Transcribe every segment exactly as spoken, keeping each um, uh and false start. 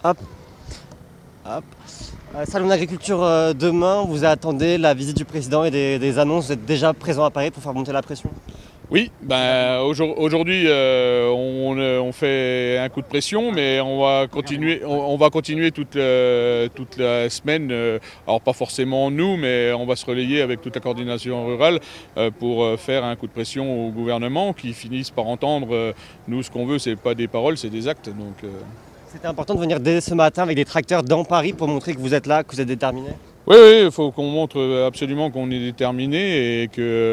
Hop, hop. Euh, Salon d'agriculture euh, demain, vous attendez la visite du président et des, des annonces, vous êtes déjà présent à Paris pour faire monter la pression? Oui, ben, aujourd- aujourd'hui euh, on, euh, on fait un coup de pression, mais on va continuer, on, on va continuer toute, euh, toute la semaine. euh, alors pas forcément nous, mais on va se relayer avec toute la coordination rurale euh, pour euh, faire un coup de pression au gouvernement qui finisse par entendre. euh, nous, ce qu'on veut, c'est pas des paroles, c'est des actes. Donc, euh, C'était important de venir dès ce matin avec des tracteurs dans Paris pour montrer que vous êtes là, que vous êtes déterminé. Oui, oui, il faut qu'on montre absolument qu'on est déterminé et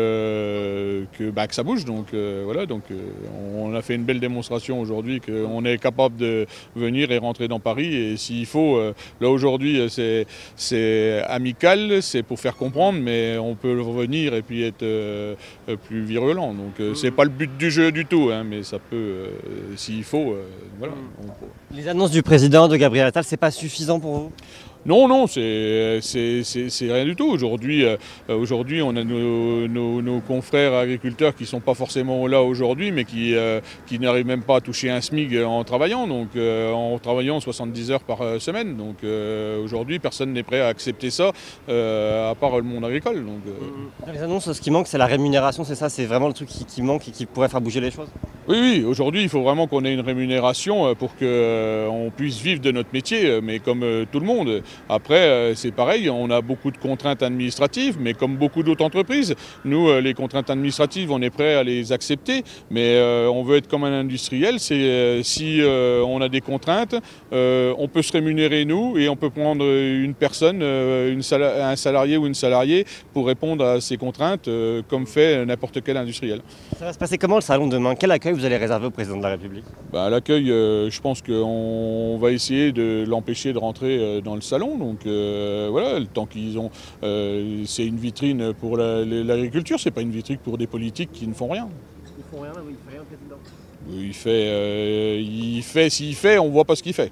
que, que, bah, que ça bouge. Donc euh, voilà, donc, euh, on a fait une belle démonstration aujourd'hui qu'on est capable de venir et rentrer dans Paris. Et s'il faut, euh, là aujourd'hui c'est, c'est amical, c'est pour faire comprendre, mais on peut revenir et puis être euh, plus virulent. Donc euh, c'est pas le but du jeu du tout, hein, mais ça peut, euh, s'il faut, euh, voilà. On- Les annonces du président, de Gabriel Attal, c'est pas suffisant pour vous? Non, non, c'est c'est- c'est- c'est rien du tout. Aujourd'hui, euh, aujourd'hui, on a nos, nos- nos confrères agriculteurs qui ne sont pas forcément là aujourd'hui, mais qui, euh, qui n'arrivent même pas à toucher un SMIC en travaillant, donc euh, en travaillant soixante-dix heures par euh, semaine. Donc euh, aujourd'hui, personne n'est prêt à accepter ça, euh, à part le monde agricole. Donc, euh, Dans les annonces, ce qui manque, c'est la rémunération, c'est ça, c'est vraiment le truc qui, qui manque et qui pourrait faire bouger les choses. Oui, oui, aujourd'hui, il faut vraiment qu'on ait une rémunération euh, pour qu'on puisse vivre de notre métier, euh, mais comme euh, tout le monde. Après, euh, c'est pareil, on a beaucoup de contraintes administratives, mais comme beaucoup d'autres entreprises, nous, euh, les contraintes administratives, on est prêt à les accepter, mais euh, on veut être comme un industriel. C'est euh, si euh, on a des contraintes, euh, on peut se rémunérer nous et on peut prendre une personne, euh, une sala- un salarié ou une salariée pour répondre à ces contraintes, euh, comme fait n'importe quel industriel. Ça va se passer comment le salon demain? Quel accueil vous allez réserver au président de la République? Bah, à l'accueil, euh, je pense qu'on va essayer de l'empêcher de rentrer euh, dans le salon. Donc euh, voilà, le temps qu'ils ont, euh, c'est une vitrine pour la- l'agriculture, c'est pas une vitrine pour des politiques qui ne font rien. Ils font rien, oui, il fait rien, le président. Il fait, euh, il fait, s'il fait, on voit pas ce qu'il fait.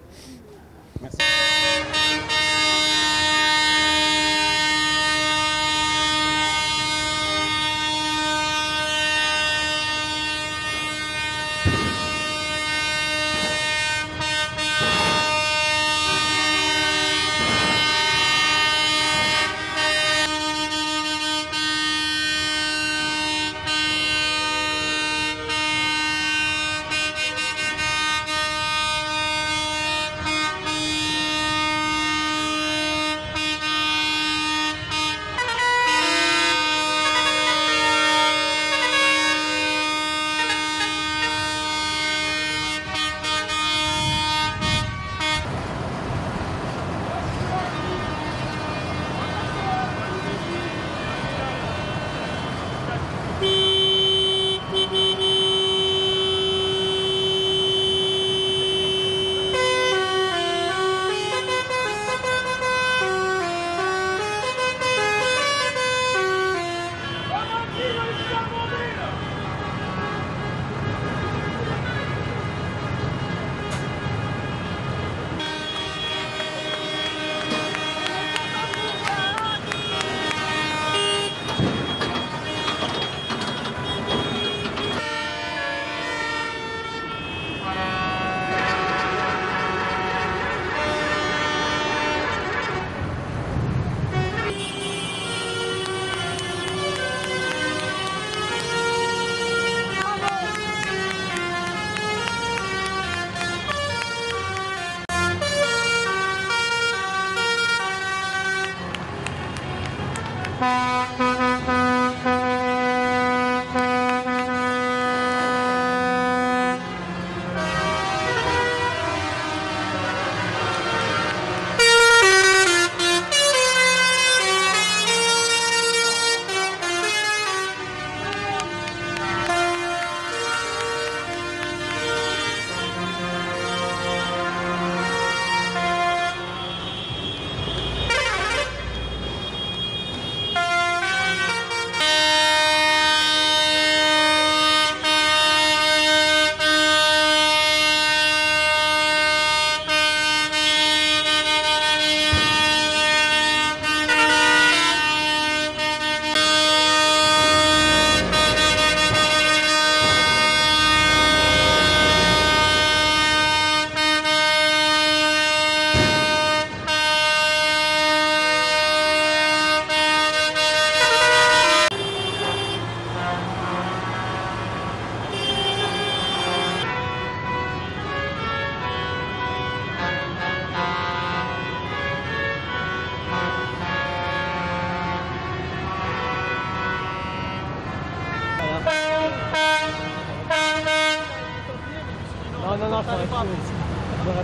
non, non, je t'aurais cru aussi. J'aurais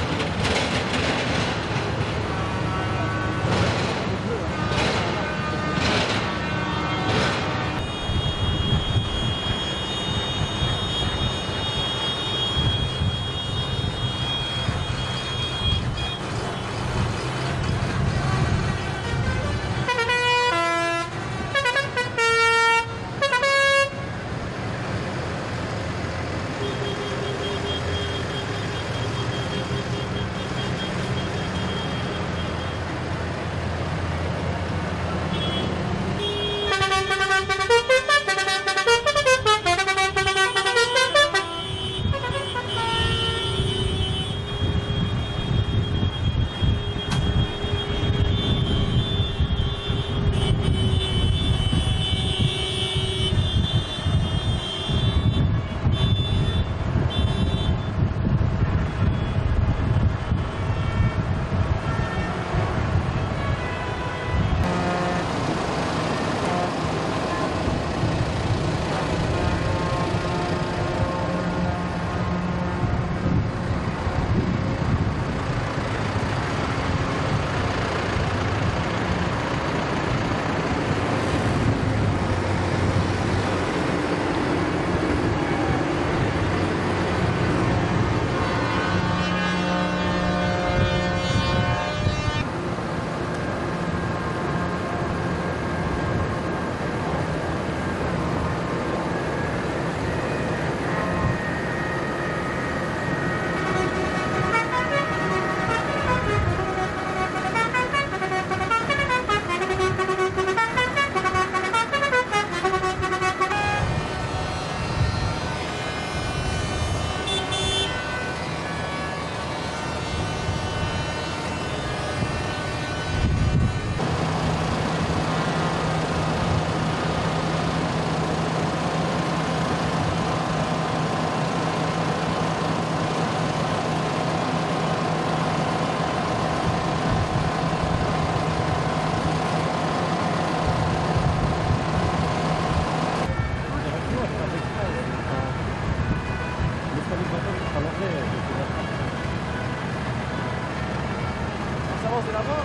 cru. C'est là-bas.